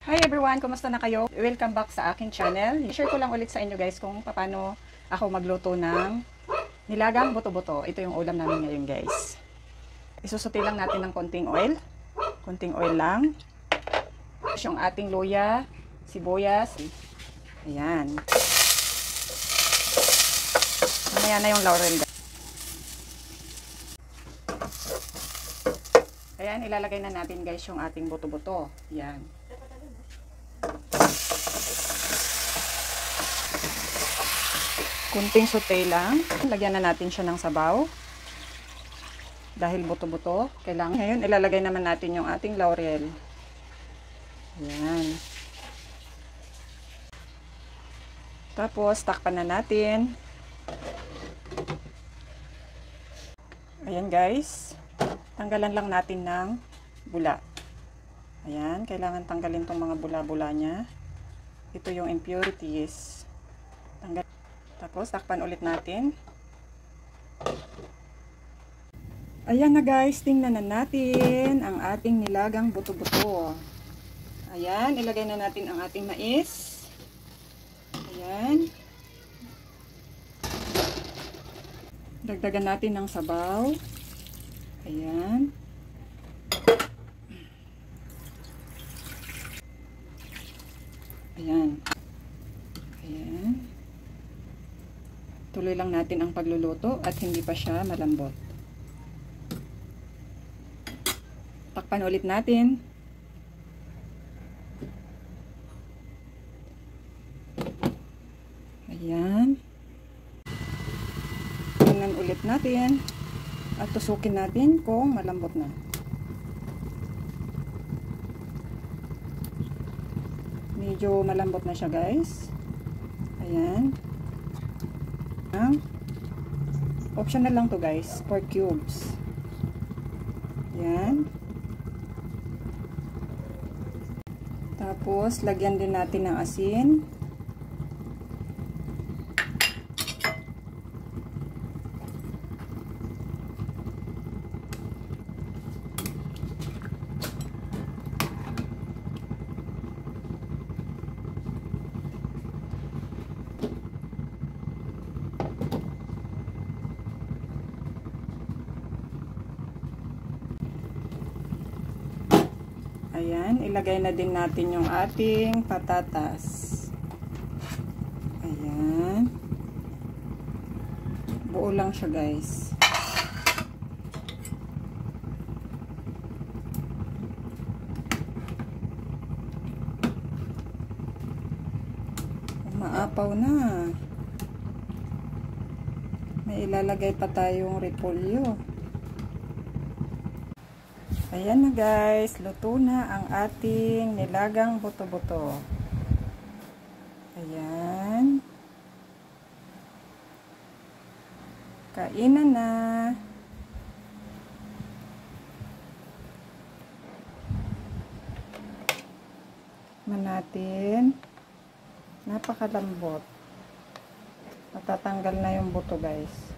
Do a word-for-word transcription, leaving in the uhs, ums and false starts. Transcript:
Hi everyone! Kumusta na kayo? Welcome back sa akin channel. I-share ko lang ulit sa inyo guys kung paano ako magluto ng nilagang buto-buto. Ito yung ulam namin ngayon guys. Isusuti lang natin ng konting oil. Konting oil lang. Yung ating luya, sibuyas. Ayan. Mamaya na yung laurel guys. Ayan, ilalagay na natin guys yung ating buto-buto. Ayan. Kunting saute lang. Lagyan na natin siya ng sabaw. Dahil buto-buto, kailangan. Ngayon, ilalagay naman natin yung ating laurel. Ayan. Tapos, takpan na natin. Ayan guys. Tanggalan lang natin ng bula. Ayan, kailangan tanggalin tong mga bula-bula niya. Ito yung impurities. Tanggal. Tapos, takpan ulit natin. Ayan na guys, tingnan na natin ang ating nilagang buto-buto. Ayan, ilagay na natin ang ating mais. Ayan. Dagdagan natin ng sabaw. Ayan. Ayan. Ayan. Tuloy lang natin ang pagluluto at hindi pa siya malambot. Takpan ulit natin. Ayan. Tingnan ulit natin at tusukin natin kung malambot na. Medyo malambot na siya guys. Ayan. Optional lang to guys, four cubes. Yan. Tapos, lagyan din natin ng asin. Ayan, ilagay na din natin yung ating patatas. Ayan. Buo lang siya guys. Maapaw na. May ilalagay pa tayong repolyo. Ayan na guys, luto na ang ating nilagang buto-buto. Ayan. Kainan na. Man natin. Napakalambot. Matatanggal na yung buto guys.